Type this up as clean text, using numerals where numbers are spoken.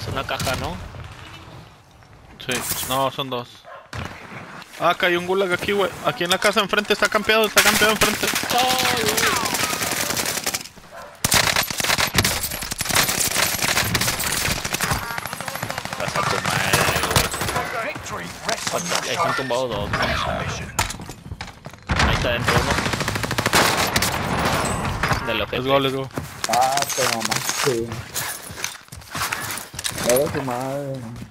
Una caja, ¿no? Sí, no, son dos. Ah, acá hay un gulag aquí, güey. Aquí en la casa enfrente está campeado enfrente. Vas a tu madre, güey. Ahí están tumbados dos. Ahí está dentro uno. Del ojete. Let's go. Ah, te mamaste. Era tu madre.